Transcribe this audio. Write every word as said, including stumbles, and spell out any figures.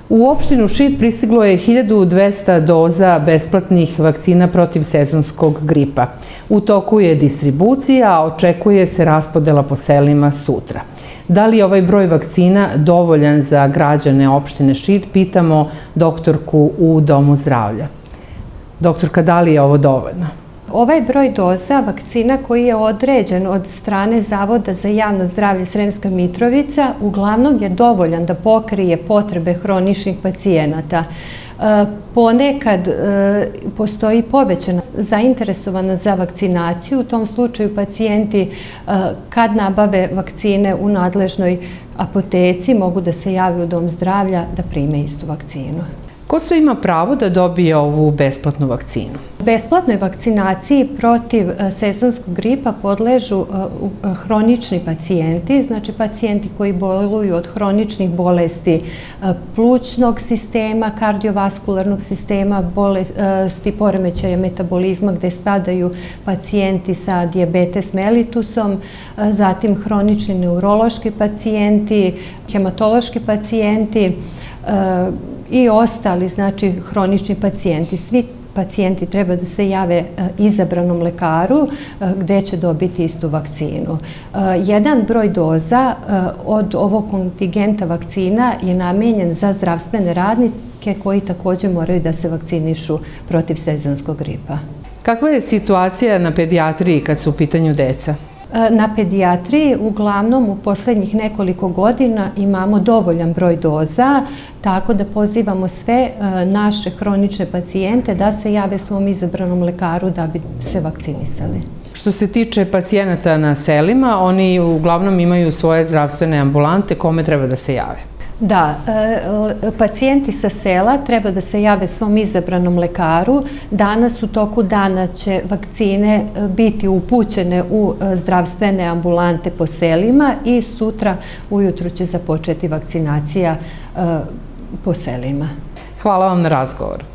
U opštinu Šid pristiglo je hiljadu dvesta doza besplatnih vakcina protiv sezonskog gripa. U toku je distribucija, a očekuje se raspodela po selima sutra. Da li je ovaj broj vakcina dovoljan za građane opštine Šid, pitamo doktorku u Domu zdravlja. Doktorka, da li je ovo dovoljno? Ovaj broj doza vakcina koji je određen od strane Zavoda za javno zdravlje Sremska Mitrovica uglavnom je dovoljan da pokrije potrebe hroničnih pacijenata. Ponekad postoji povećana zainteresovanost za vakcinaciju. U tom slučaju pacijenti kad nabave vakcine u nadležnoj apoteci mogu da se jave u Dom zdravlja da prime istu vakcinu. Ko sve ima pravo da dobije ovu besplatnu vakcinu? Besplatnoj vakcinaciji protiv sezonskog gripa podležu hronični pacijenti, znači pacijenti koji boluju od hroničnih bolesti plućnog sistema, kardiovaskularnog sistema, bolesti poremećaja metabolizma gde spadaju pacijenti sa dijabetes mellitusom, zatim hronični neurološki pacijenti, hematološki pacijenti i ostali, znači hronični pacijenti. Svi pacijenti treba da se jave izabranom lekaru gde će dobiti istu vakcinu. Jedan broj doza od ovog kontingenta vakcina je namenjen za zdravstvene radnike koji također moraju da se vakcinišu protiv sezonskog gripa. Kakva je situacija na pedijatriji kad su u pitanju deca? Na pedijatriji uglavnom u poslednjih nekoliko godina imamo dovoljan broj doza, tako da pozivamo sve naše hronične pacijente da se jave svom izabranom lekaru da bi se vakcinisali. Što se tiče pacijenata na selima, oni uglavnom imaju svoje zdravstvene ambulante, kome treba da se jave? Da, pacijenti sa sela treba da se jave svom izabranom lekaru. Danas u toku dana će vakcine biti upućene u zdravstvene ambulante po selima i sutra ujutru će započeti vakcinacija po selima. Hvala vam na razgovoru.